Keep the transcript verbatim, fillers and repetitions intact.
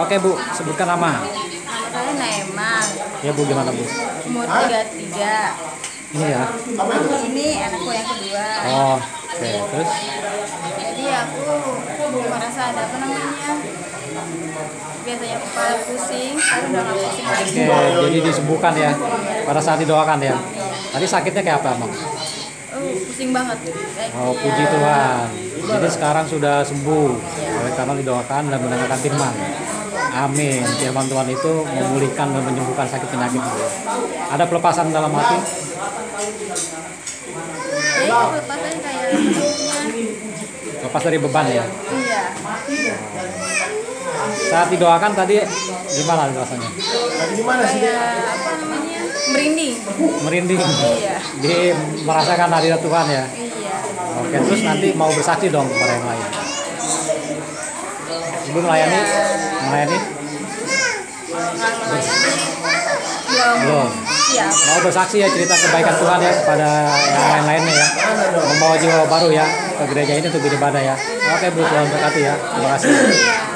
Oke Bu, sebutkan nama. Nama saya Naima, Ya Bu, gimana Bu? umur tiga puluh tiga. Ini ya. Ini anakku yang kedua. Oh, oke. Terus? Jadi aku merasa ada apa namanya? Biasanya kepala pusing, sekarang udah nggak pusing lagi. Oke, jadi disembuhkan ya. Pada saat didoakan ya. Tadi sakitnya kayak apa Emang? Oh, pusing banget. Kayak Oh, dia- puji Tuhan. Jadi sekarang sudah sembuh oleh karena didoakan dan mendengarkan firman. Amin. Firman Tuhan itu memulihkan dan menyembuhkan sakit penyakit. Ada pelepasan dalam hati? Ya, itu lepasnya kayak maksudnya, Lepas dari beban ya. iya. Saat didoakan tadi gimana rasanya? Kayak apa namanya? Merinding. Merinding. Iya. Di merasakan hadirat Tuhan ya. Iya. Oke, terus nanti mau bersaksi dong kepada yang lain. Ibu melayani? Iya. Melayani? Belum. Belum. Siap. Mau bersaksi ya cerita kebaikan Tuhan ya kepada yang lain-lainnya ya. Membawa jiwa baru ya ke gereja ini untuk beribadah ya. Oke Bu, Tuhan berkati ya. Terima kasih. Iya.